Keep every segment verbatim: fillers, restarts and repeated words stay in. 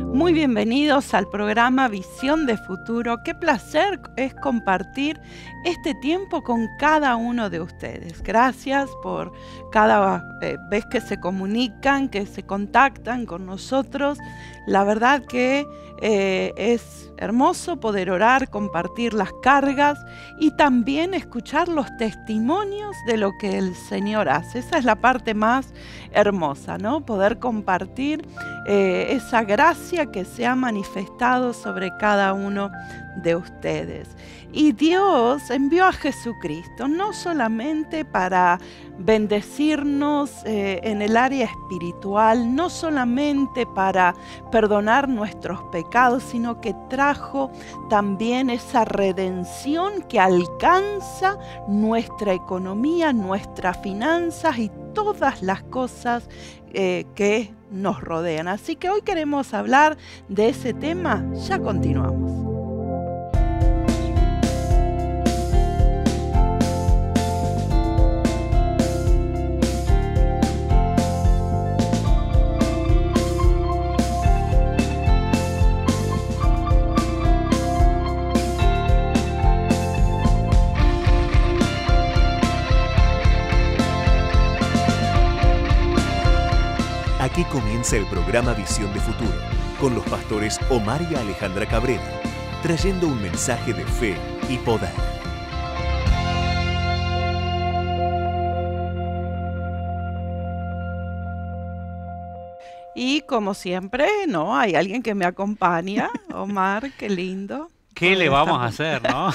Muy bienvenidos al programa Visión de Futuro. Qué placer es compartir este tiempo con cada uno de ustedes. Gracias por cada eh, vez que se comunican, que se contactan con nosotros. La verdad que eh, es hermoso poder orar, compartir las cargas y también escuchar los testimonios de lo que el Señor hace. Esa es la parte más hermosa, ¿no? Poder compartir eh, esa gracia que se ha manifestado sobre cada uno de ustedes. Y Dios envió a Jesucristo no solamente para bendecirnos eh, en el área espiritual, no solamente para perdonar nuestros pecados, sino que trajo también esa redención que alcanza nuestra economía, nuestras finanzas y todas las cosas eh, que nos rodean. Así que hoy queremos hablar de ese tema. Ya continuamos. Aquí comienza el programa Visión de Futuro, con los pastores Omar y Alejandra Cabrera, trayendo un mensaje de fe y poder. Y como siempre, ¿no? Hay alguien que me acompaña. Omar, qué lindo. ¿Qué le vamos a hacer, no?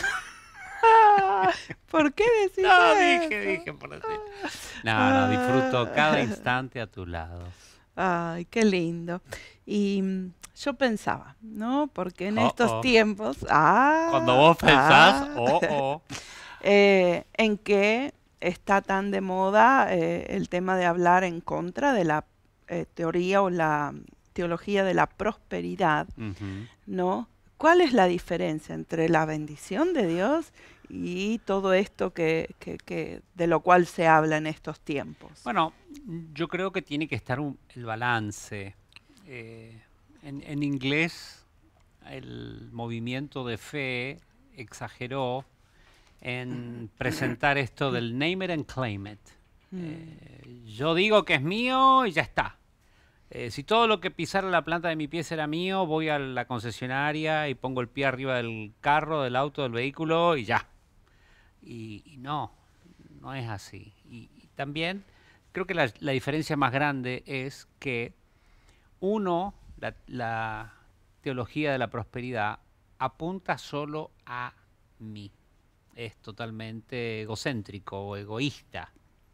¿Por qué decís No, eso? dije, dije por decir. No, no, disfruto cada instante a tu lado. Ay, qué lindo. Y mm, yo pensaba, ¿no? Porque en Oh, estos oh. tiempos... Ah, Cuando vos pensás, ah, oh, oh. eh, en que está tan de moda eh, el tema de hablar en contra de la eh, teoría o la teología de la prosperidad, Ujú. ¿no? ¿Cuál es la diferencia entre la bendición de Dios y todo esto que, que, que de lo cual se habla en estos tiempos? Bueno, yo creo que tiene que estar un- el balance. Eh, en, en inglés, el movimiento de fe exageró en presentar esto del name it and claim it. Eh, yo digo que es mío y ya está. Eh, si todo lo que pisara la planta de mi pie era mío, voy a la concesionaria y pongo el pie arriba del carro, del auto, del vehículo y ya. Y, y no, no es así. Y, y también creo que la, la diferencia más grande es que uno, la, la teología de la prosperidad, apunta solo a mí. Es totalmente egocéntrico o egoísta.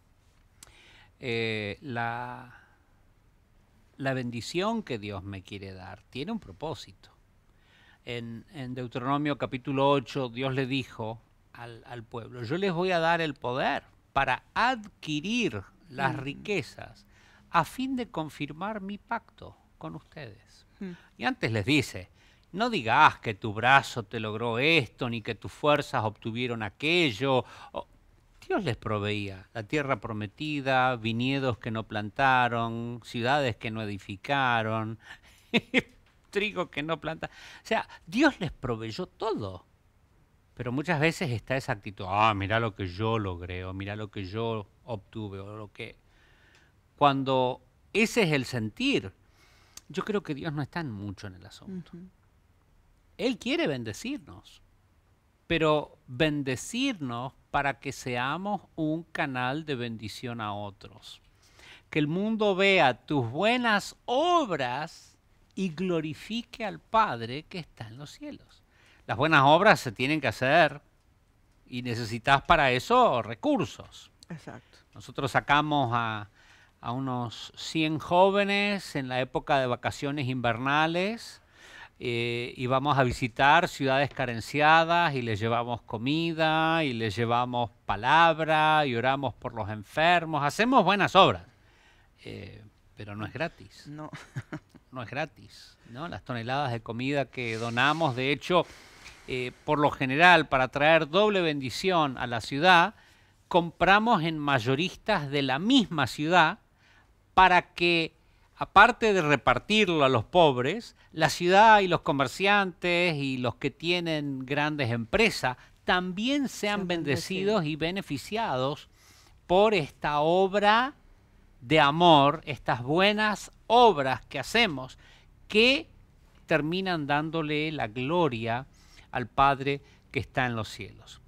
Eh, la, la bendición que Dios me quiere dar tiene un propósito. En, en Deuteronomio capítulo ocho, Dios le dijo al, al pueblo, yo les voy a dar el poder para adquirir las Mm. riquezas a fin de confirmar mi pacto con ustedes. Mm. Y antes les dice, no digas que tu brazo te logró esto, ni que tus fuerzas obtuvieron aquello. O- Dios les proveía la tierra prometida, viñedos que no plantaron, ciudades que no edificaron, trigo que no plantaron. O sea, Dios les proveyó todo. Pero muchas veces está esa actitud, ah, mira lo que yo logré, o mira lo que yo obtuve, o lo que... Cuando ese es el sentir, yo creo que Dios no está en mucho en el asunto. Ujú. Él quiere bendecirnos, pero bendecirnos para que seamos un canal de bendición a otros. Que el mundo vea tus buenas obras y glorifique al Padre que está en los cielos. Las buenas obras se tienen que hacer y necesitas para eso recursos. Exacto. Nosotros sacamos a, a unos cien jóvenes en la época de vacaciones invernales eh, y vamos a visitar ciudades carenciadas y les llevamos comida y les llevamos palabra y oramos por los enfermos. Hacemos buenas obras, eh, pero no es gratis. No. No es gratis, ¿no? Las toneladas de comida que donamos, de hecho, eh, por lo general, para traer doble bendición a la ciudad, compramos en mayoristas de la misma ciudad para que aparte de repartirlo a los pobres, la ciudad y los comerciantes y los que tienen grandes empresas también sean bendecidos y beneficiados por esta obra de amor, estas buenas obras que hacemos, que terminan dándole la gloria al Padre que está en los cielos.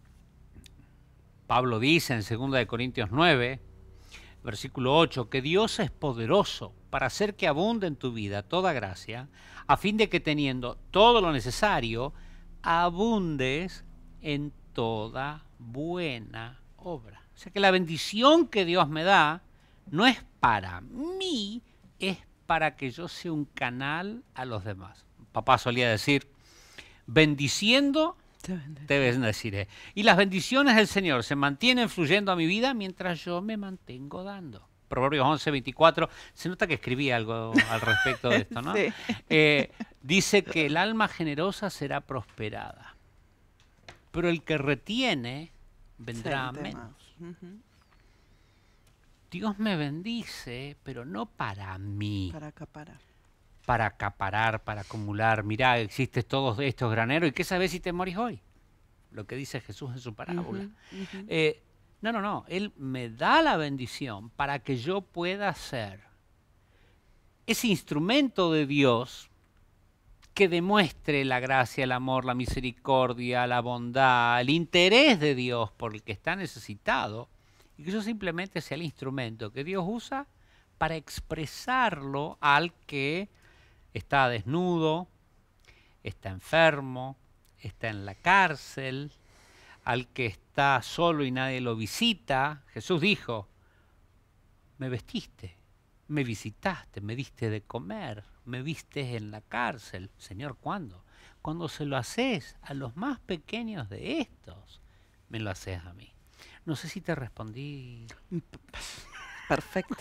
Pablo dice en segunda de Corintios nueve, versículo ocho, que Dios es poderoso para hacer que abunde en tu vida toda gracia, a fin de que teniendo todo lo necesario, abundes en toda buena obra. O sea que la bendición que Dios me da no es para mí, es para que yo sea un canal a los demás. Papá solía decir, bendiciendo te bendeciré. Y las bendiciones del Señor se mantienen fluyendo a mi vida mientras yo me mantengo dando. Proverbios once, veinticuatro, se nota que escribí algo al respecto de esto, ¿no? Sí. Eh, dice que el alma generosa será prosperada, pero el que retiene vendrá a menos. Uh-huh. Dios me bendice, pero no para mí. Para acaparar. Para acaparar, para acumular. Mirá, existen todos estos graneros, ¿y qué sabes si te morís hoy? Lo que dice Jesús en su parábola. Uh-huh, uh-huh. Eh, no, no, no. Él me da la bendición para que yo pueda ser ese instrumento de Dios que demuestre la gracia, el amor, la misericordia, la bondad, el interés de Dios por el que está necesitado, y que yo simplemente sea el instrumento que Dios usa para expresarlo al que está desnudo, está enfermo, está en la cárcel, al que está solo y nadie lo visita. Jesús dijo, me vestiste, me visitaste, me diste de comer, me vistes en la cárcel. Señor, ¿cuándo? Cuando se lo haces a los más pequeños de estos, me lo haces a mí. No sé si te respondí. Perfecto.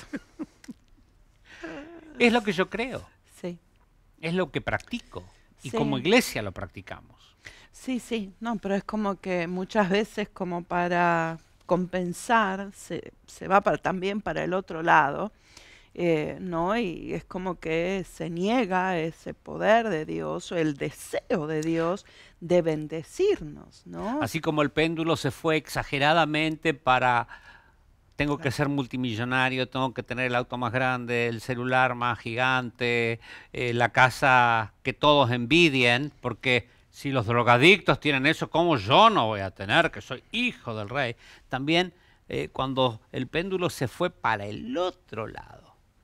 Es lo que yo creo. Sí. Es lo que practico. Y sí. como iglesia lo practicamos. Sí, sí. No, pero es como que muchas veces como para compensar se, se va para, también para el otro lado. Eh, ¿no? Y es como que se niega ese poder de Dios o el deseo de Dios de bendecirnos, ¿no? Así como el péndulo se fue exageradamente para tengo claro. que ser multimillonario, tengo que tener el auto más grande, el celular más gigante, eh, la casa que todos envidien, porque si los drogadictos tienen eso, ¿cómo yo no voy a tener, que soy hijo del rey? También eh, cuando el péndulo se fue para el otro lado,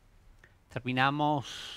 terminamos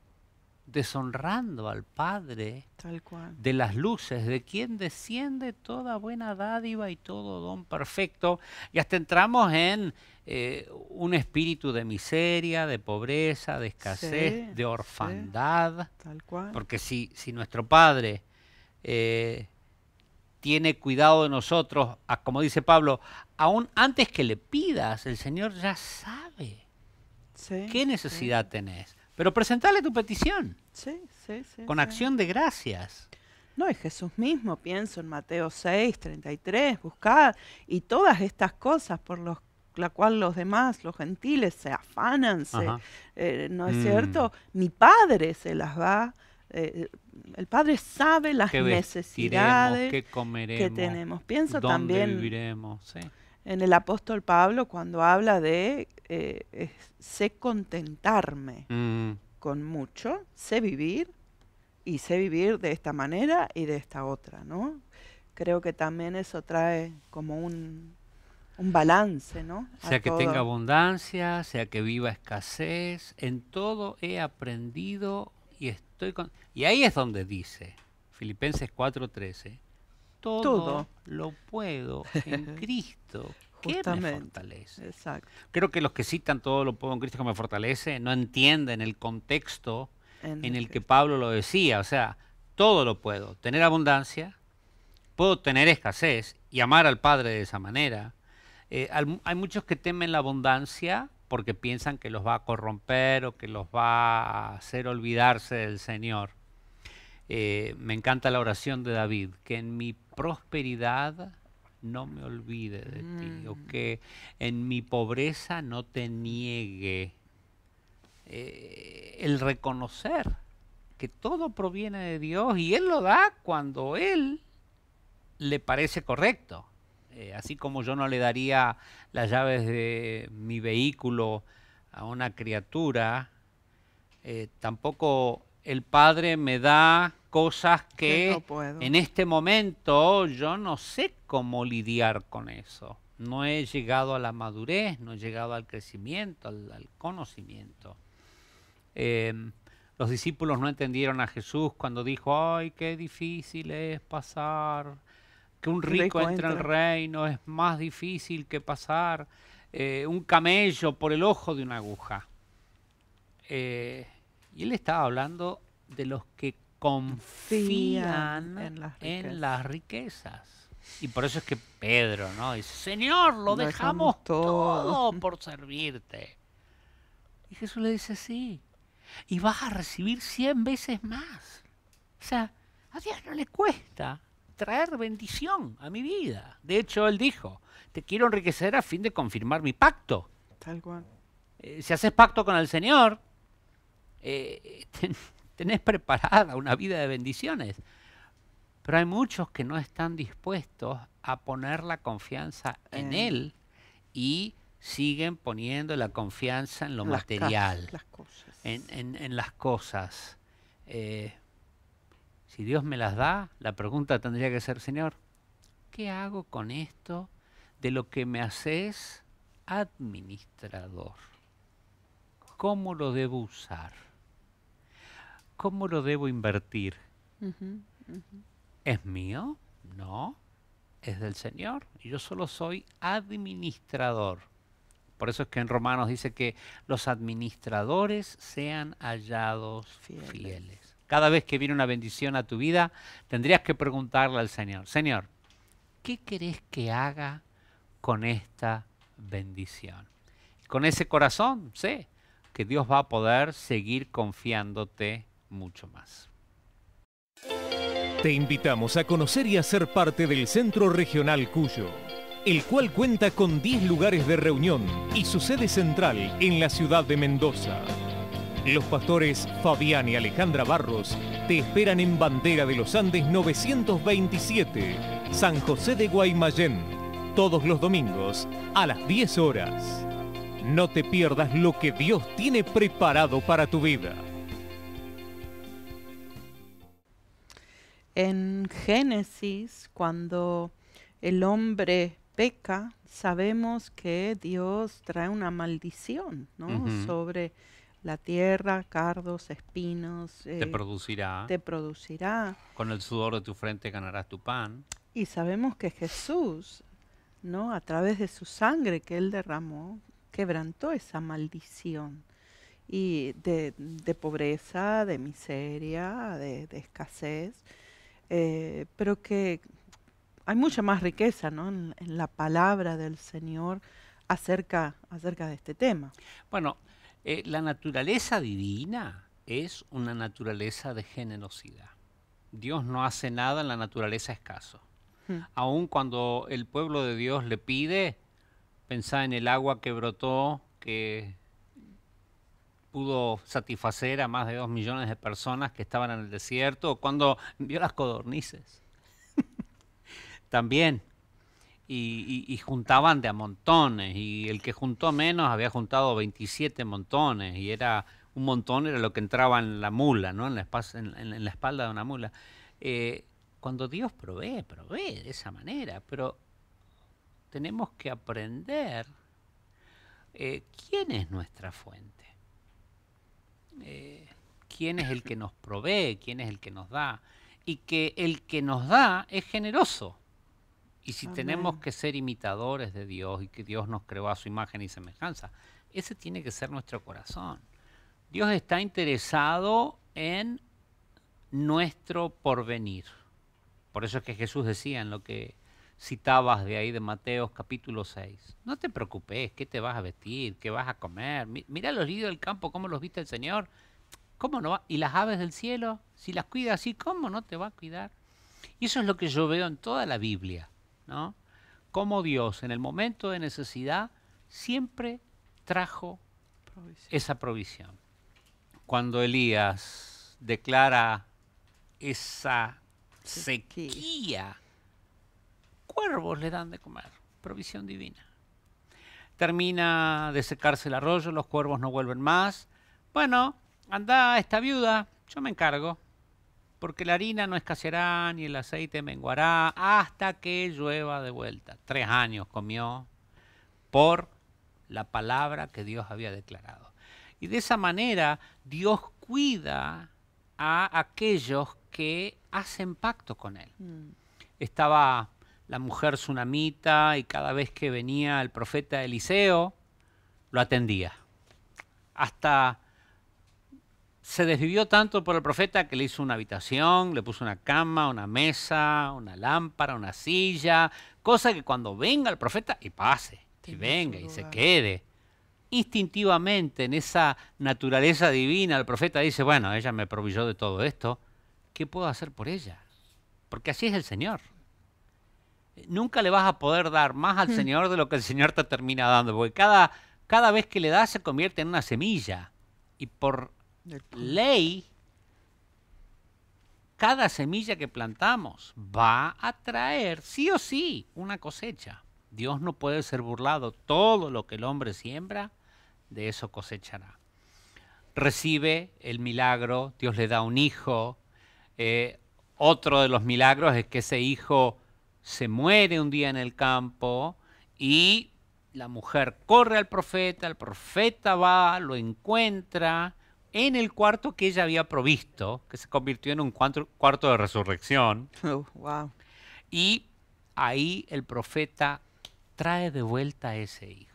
deshonrando al Padre Tal cual. de las luces, de quien desciende toda buena dádiva y todo don perfecto, y hasta entramos en eh, un espíritu de miseria, de pobreza, de escasez, sí, de orfandad, sí, tal cual. Porque si, si nuestro Padre eh, tiene cuidado de nosotros, a, como dice Pablo, aún antes que le pidas, el Señor ya sabe. Sí, ¿qué necesidad sí. tenés? Pero presentale tu petición. Sí, sí, sí. Con sí. acción de gracias. No, es Jesús mismo, pienso en Mateo seis, treinta y tres, buscad, y todas estas cosas por los, la cual los demás, los gentiles, se afanan, se, eh, ¿no es mm. cierto? Mi Padre se las va, eh, el Padre sabe las ¿Qué necesidades qué comeremos, que tenemos. Pienso dónde también viviremos, sí. en el apóstol Pablo cuando habla de eh, eh, sé contentarme mm. con mucho, sé vivir y sé vivir de esta manera y de esta otra, ¿no? Creo que también eso trae como un, un balance, ¿no? Sea a que todo. tenga abundancia, sea que viva escasez, en todo he aprendido y estoy con... Y ahí es donde dice, Filipenses cuatro trece, Todo, todo lo puedo en Cristo que me fortalece. Exacto. Creo que los que citan todo lo puedo en Cristo que me fortalece no entienden el contexto en, en el que Pablo lo decía. O sea, todo lo puedo. Tener abundancia, puedo tener escasez y amar al Padre de esa manera. Eh, hay muchos que temen la abundancia porque piensan que los va a corromper o que los va a hacer olvidarse del Señor. Eh, me encanta la oración de David, que en mi prosperidad no me olvide de mm. ti, o que en mi pobreza no te niegue eh, el reconocer que todo proviene de Dios y Él lo da cuando Él le parece correcto. Eh, así como yo no le daría las llaves de mi vehículo a una criatura, eh, tampoco el Padre me da cosas que, Que no puedo. en este momento yo no sé cómo lidiar con eso. No he llegado a la madurez, no he llegado al crecimiento, al, al conocimiento. Eh, los discípulos no entendieron a Jesús cuando dijo, ay, qué difícil es pasar, que un rico, rico entre al reino es más difícil que pasar eh, un camello por el ojo de una aguja. Eh, y él estaba hablando de los que confían en las, en las riquezas. Y por eso es que Pedro, ¿no? Dice, Señor, lo, lo dejamos, dejamos todo. todo por servirte. Y Jesús le dice, sí, y vas a recibir cien veces más. O sea, a Dios no le cuesta traer bendición a mi vida. De hecho, Él dijo, te quiero enriquecer a fin de confirmar mi pacto. Tal cual. Eh, si haces pacto con el Señor, eh, ten, tenés preparada una vida de bendiciones. Pero hay muchos que no están dispuestos a poner la confianza en eh. Él y siguen poniendo la confianza en lo las material, las cosas. En, en, en las cosas. Eh, si Dios me las da, la pregunta tendría que ser, Señor, ¿qué hago con esto de lo que me haces administrador? ¿Cómo lo debo usar? ¿Cómo lo debo invertir? Uh-huh, uh-huh. ¿Es mío? No, es del Señor. Y yo solo soy administrador. Por eso es que en Romanos dice que los administradores sean hallados fieles. fieles. Cada vez que viene una bendición a tu vida, tendrías que preguntarle al Señor, Señor, ¿qué querés que haga con esta bendición? Con ese corazón, sé que Dios va a poder seguir confiándote mucho más. Te invitamos a conocer y a ser parte del Centro Regional Cuyo, el cual cuenta con diez lugares de reunión y su sede central en la ciudad de Mendoza. Los pastores Fabián y Alejandra Barros te esperan en Bandera de los Andes novecientos veintisiete, San José de Guaymallén, todos los domingos a las diez horas. No te pierdas lo que Dios tiene preparado para tu vida. En Génesis, cuando el hombre peca, sabemos que Dios trae una maldición, ¿no? Uh-huh. Sobre la tierra, cardos, espinos. Eh, te producirá. Te producirá. Con el sudor de tu frente ganarás tu pan. Y sabemos que Jesús, ¿no? A través de su sangre que Él derramó, quebrantó esa maldición. Y de, de pobreza, de miseria, de, de escasez. Eh, pero que hay mucha más riqueza, ¿no? en, en la palabra del Señor acerca, acerca de este tema. Bueno, eh, la naturaleza divina es una naturaleza de generosidad. Dios no hace nada en la naturaleza escaso. Hmm. Aun cuando el pueblo de Dios le pide, pensá en el agua que brotó, que pudo satisfacer a más de dos millones de personas que estaban en el desierto, o cuando vio las codornices. También. Y, y, y juntaban de a montones, y el que juntó menos había juntado veintisiete montones, y era un montón era lo que entraba en la mula, ¿no? en, la espalda, en, en la espalda de una mula. Eh, cuando Dios provee, provee de esa manera, pero tenemos que aprender eh, quién es nuestra fuente. Eh, quién es el que nos provee, quién es el que nos da, y que el que nos da es generoso. Y si Amén. Tenemos que ser imitadores de Dios y que Dios nos creó a su imagen y semejanza, ese tiene que ser nuestro corazón. Dios está interesado en nuestro porvenir. Por eso es que Jesús decía en lo que citabas de ahí de Mateo capítulo seis, no te preocupes, ¿qué te vas a vestir? ¿Qué vas a comer? Mira los lirios del campo, ¿cómo los viste el Señor? ¿Cómo no va? ¿Y las aves del cielo? Si las cuida así, ¿cómo no te va a cuidar? Y eso es lo que yo veo en toda la Biblia, ¿no? Cómo Dios en el momento de necesidad siempre trajo provisión. Esa provisión. cuando Elías declara esa sequía, cuervos le dan de comer, provisión divina. Termina de secarse el arroyo, los cuervos no vuelven más. Bueno, anda esta viuda, yo me encargo, porque la harina no escaseará ni el aceite menguará hasta que llueva de vuelta. Tres años comió por la palabra que Dios había declarado. Y de esa manera Dios cuida a aquellos que hacen pacto con Él. Mm. Estaba la mujer sunamita y cada vez que venía el profeta Eliseo, lo atendía. Hasta se desvivió tanto por el profeta que le hizo una habitación, le puso una cama, una mesa, una lámpara, una silla, cosa que cuando venga el profeta y pase, y venga y se quede. Instintivamente, en esa naturaleza divina, el profeta dice, bueno, ella me proveyó de todo esto, ¿qué puedo hacer por ella? Porque así es el Señor. Nunca le vas a poder dar más al Señor de lo que el Señor te termina dando, porque cada, cada vez que le das se convierte en una semilla. Y por ley, cada semilla que plantamos va a traer, sí o sí, una cosecha. Dios no puede ser burlado. Todo lo que el hombre siembra, de eso cosechará. Recibe el milagro, Dios le da un hijo. Eh, otro de los milagros es que ese hijo se muere un día en el campo y la mujer corre al profeta, el profeta va, lo encuentra en el cuarto que ella había provisto, que se convirtió en un cuarto, cuarto de resurrección. Oh, wow. Y ahí el profeta trae de vuelta a ese hijo.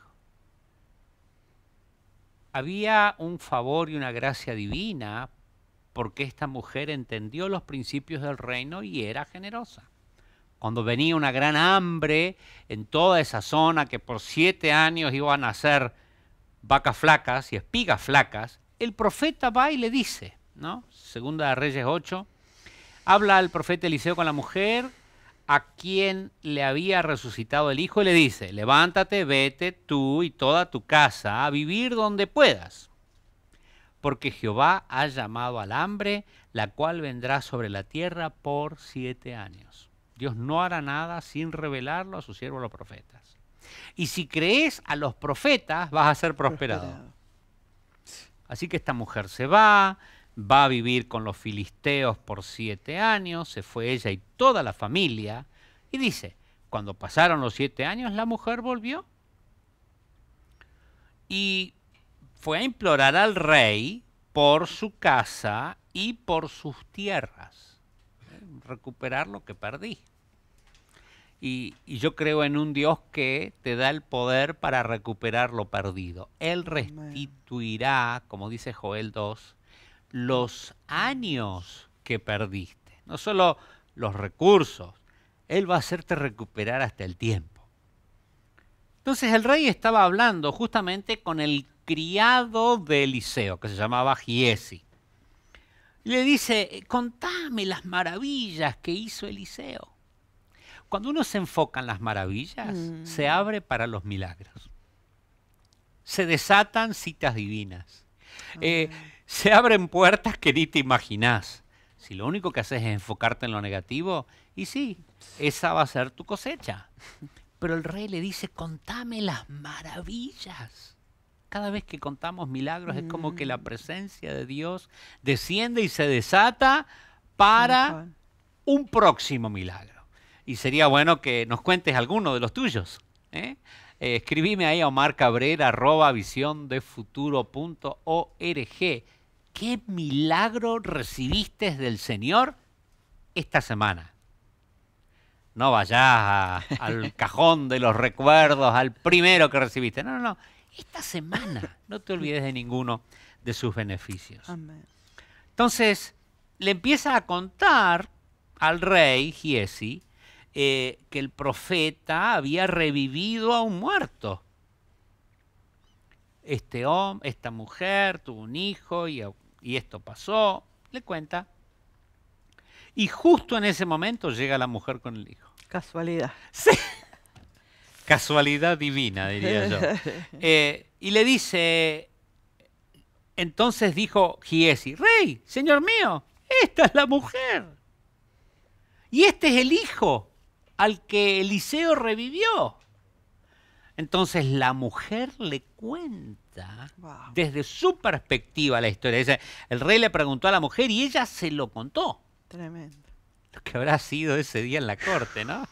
Había un favor y una gracia divina porque esta mujer entendió los principios del reino y era generosa. Cuando venía una gran hambre en toda esa zona, que por siete años iban a ser vacas flacas y espigas flacas, el profeta va y le dice, ¿no? Segunda de Reyes ocho, habla el profeta Eliseo con la mujer a quien le había resucitado el hijo y le dice, levántate, vete tú y toda tu casa a vivir donde puedas, porque Jehová ha llamado al hambre, la cual vendrá sobre la tierra por siete años. Dios no hará nada sin revelarlo a sus siervos los profetas. Y si crees a los profetas, vas a ser prosperado. prosperado. Así que esta mujer se va, va a vivir con los filisteos por siete años, se fue ella y toda la familia. Y dice, cuando pasaron los siete años, la mujer volvió. Y fue a implorar al rey por su casa y por sus tierras. Recuperar lo que perdí. Y, y yo creo en un Dios que te da el poder para recuperar lo perdido. Él restituirá, como dice Joel dos, los años que perdiste. No solo los recursos. Él va a hacerte recuperar hasta el tiempo. Entonces el rey estaba hablando justamente con el criado de Eliseo, que se llamaba Giesi. Y le dice, contame las maravillas que hizo Eliseo. Cuando uno se enfoca en las maravillas, mm. se abre para los milagros. Se desatan citas divinas. Oh. Eh, se abren puertas que ni te imaginás. Si lo único que haces es enfocarte en lo negativo, y sí, esa va a ser tu cosecha. Pero el rey le dice, contame las maravillas. Cada vez que contamos milagros mm. es como que la presencia de Dios desciende y se desata para un próximo milagro. Y sería bueno que nos cuentes alguno de los tuyos. ¿eh? Eh, escribime ahí a omar cabrera arroba visión de futuro punto org. ¿Qué milagro recibiste del Señor esta semana? No vayas a, al cajón de los recuerdos, al primero que recibiste. No, no, no. Esta semana, no te olvides de ninguno de sus beneficios. Amén. Entonces, le empieza a contar al rey Giesi eh, que el profeta había revivido a un muerto. Este hombre, esta mujer tuvo un hijo y, y esto pasó. Le cuenta. Y justo en ese momento llega la mujer con el hijo. Casualidad. Sí. Casualidad divina, diría yo. Eh, y le dice, Entonces dijo Giezi, rey, señor mío, esta es la mujer. Y este es el hijo al que Eliseo revivió. Entonces la mujer le cuenta wow. desde su perspectiva la historia. Dice, el rey le preguntó a la mujer y ella se lo contó. Tremendo. Lo que habrá sido ese día en la corte, ¿no?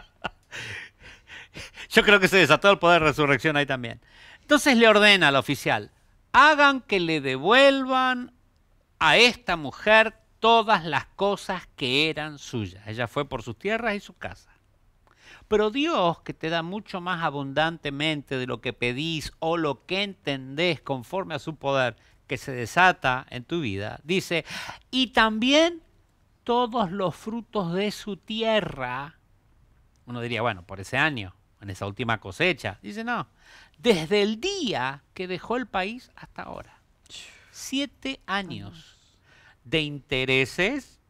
Yo creo que se desató el poder de resurrección ahí también. Entonces le ordena al oficial, hagan que le devuelvan a esta mujer todas las cosas que eran suyas. Ella fue por sus tierras y su casa. Pero Dios, que te da mucho más abundantemente de lo que pedís o lo que entendés conforme a su poder que se desata en tu vida, dice, y también todos los frutos de su tierra. Uno diría, bueno, por ese año, en esa última cosecha. Dice, no, desde el día que dejó el país hasta ahora. Siete años de intereses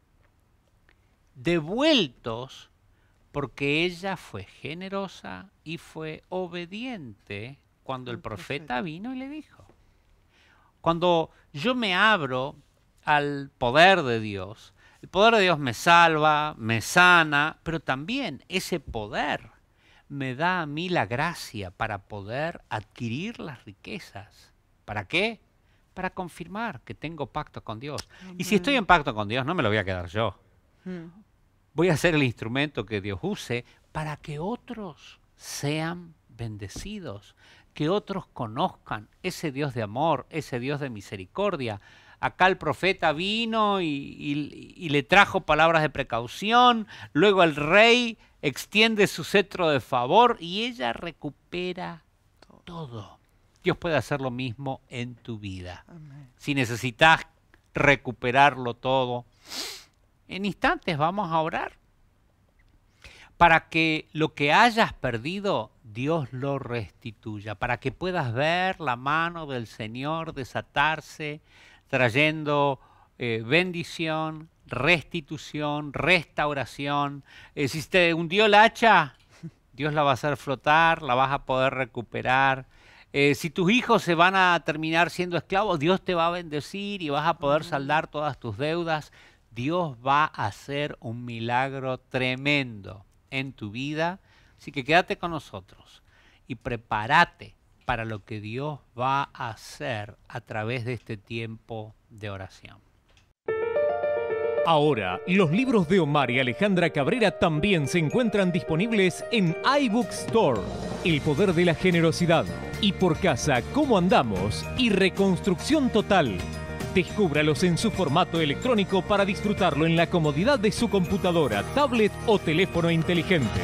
devueltos porque ella fue generosa y fue obediente cuando el profeta vino y le dijo. Cuando yo me abro al poder de Dios, el poder de Dios me salva, me sana, pero también ese poder me da a mí la gracia para poder adquirir las riquezas. ¿Para qué? Para confirmar que tengo pacto con Dios. Amén. Y si estoy en pacto con Dios, no me lo voy a quedar yo. Hmm. Voy a ser el instrumento que Dios use para que otros sean bendecidos, que otros conozcan ese Dios de amor, ese Dios de misericordia. Acá el profeta vino y, y, y le trajo palabras de precaución, luego el rey extiende su cetro de favor y ella recupera todo. Dios puede hacer lo mismo en tu vida. Amén. Si necesitas recuperarlo todo, en instantes vamos a orar para que lo que hayas perdido, Dios lo restituya, para que puedas ver la mano del Señor desatarse, trayendo eh, bendición, restitución, restauración. Eh, si te hundió el hacha, Dios la va a hacer flotar, la vas a poder recuperar. Eh, si tus hijos se van a terminar siendo esclavos, Dios te va a bendecir y vas a poder saldar todas tus deudas. Dios va a hacer un milagro tremendo en tu vida. Así que quédate con nosotros y prepárate para lo que Dios va a hacer a través de este tiempo de oración. Ahora, los libros de Omar y Alejandra Cabrera también se encuentran disponibles en iBook Store. El poder de la generosidad, y Por casa, cómo andamos, y Reconstrucción total. Descúbralos en su formato electrónico para disfrutarlo en la comodidad de su computadora, tablet o teléfono inteligente.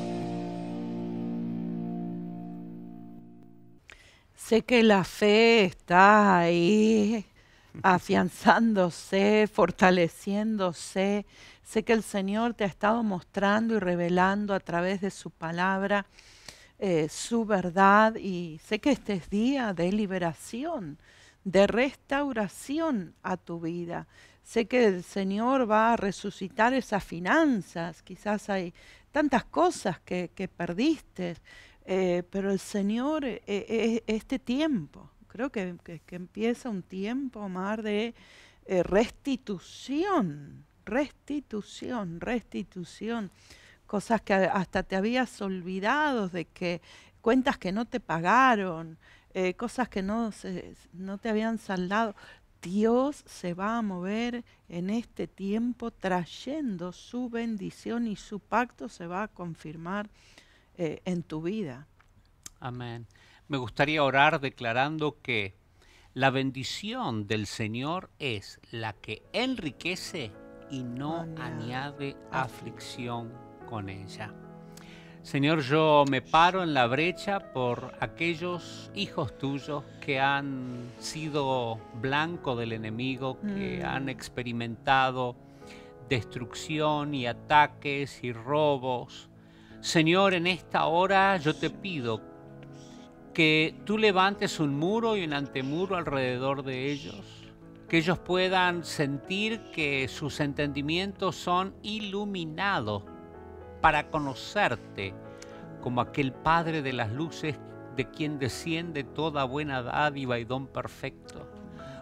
Sé que la fe está ahí afianzándose, fortaleciéndose. Sé que el Señor te ha estado mostrando y revelando a través de su palabra eh, su verdad, y sé que este es día de liberación, de restauración a tu vida. Sé que el Señor va a resucitar esas finanzas. Quizás hay tantas cosas que, que perdiste, eh, pero el Señor, eh, eh, este tiempo, creo que, que, que empieza un tiempo, Omar, de eh, restitución, restitución, restitución. Cosas que hasta te habías olvidado, de que cuentas que no te pagaron, eh, cosas que no, se, no te habían saldado. Dios se va a mover en este tiempo trayendo su bendición, y su pacto se va a confirmar eh, en tu vida. Amén. Me gustaría orar declarando que la bendición del Señor es la que enriquece y no añade, añade aflicción con ella. Señor, yo me paro en la brecha por aquellos hijos tuyos que han sido blanco del enemigo, que mm. han experimentado destrucción y ataques y robos. Señor, en esta hora yo te pido que tú levantes un muro y un antemuro alrededor de ellos, que ellos puedan sentir que sus entendimientos son iluminados para conocerte como aquel Padre de las luces, de quien desciende toda buena dádiva y don perfecto.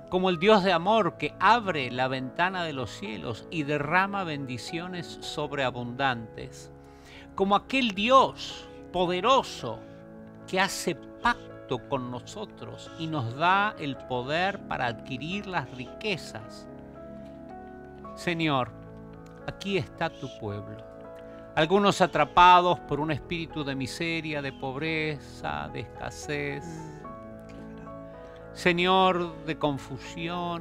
como el Dios de amor que abre la ventana de los cielos y derrama bendiciones sobreabundantes, como aquel Dios poderoso que hace pacto con nosotros y nos da el poder para adquirir las riquezas. Señor, aquí está tu pueblo. Algunos atrapados por un espíritu de miseria, de pobreza, de escasez. Señor, de confusión.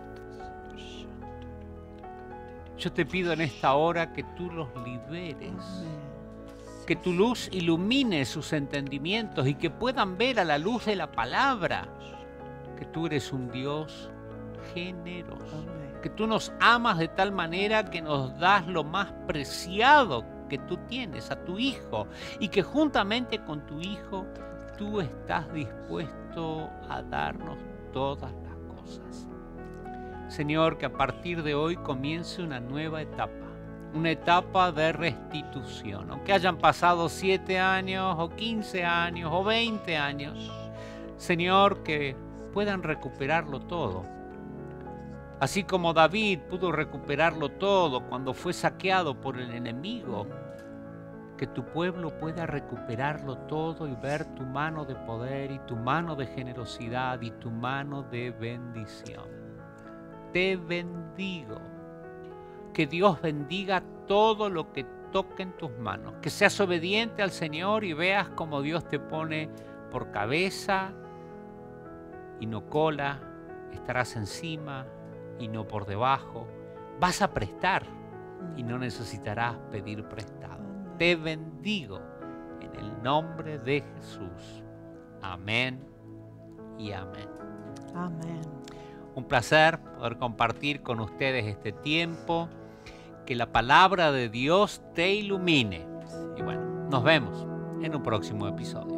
Yo te pido en esta hora que tú los liberes. Que tu luz ilumine sus entendimientos y que puedan ver a la luz de la palabra que tú eres un Dios generoso. Que tú nos amas de tal manera que nos das lo más preciado que tú tienes, a tu Hijo, y que juntamente con tu Hijo tú estás dispuesto a darnos todas las cosas. Señor, que a partir de hoy comience una nueva etapa, una etapa de restitución, aunque hayan pasado siete años o quince años o veinte años. Señor, que puedan recuperarlo todo. Así como David pudo recuperarlo todo cuando fue saqueado por el enemigo, que tu pueblo pueda recuperarlo todo y ver tu mano de poder y tu mano de generosidad y tu mano de bendición. Te bendigo. Que Dios bendiga todo lo que toque en tus manos. Que seas obediente al Señor y veas cómo Dios te pone por cabeza y no cola. Estarás encima y no por debajo. Vas a prestar y no necesitarás pedir prestado. Te bendigo en el nombre de Jesús. Amén y amén. Amén. Un placer poder compartir con ustedes este tiempo. Que la palabra de Dios te ilumine. Y bueno, nos vemos en un próximo episodio.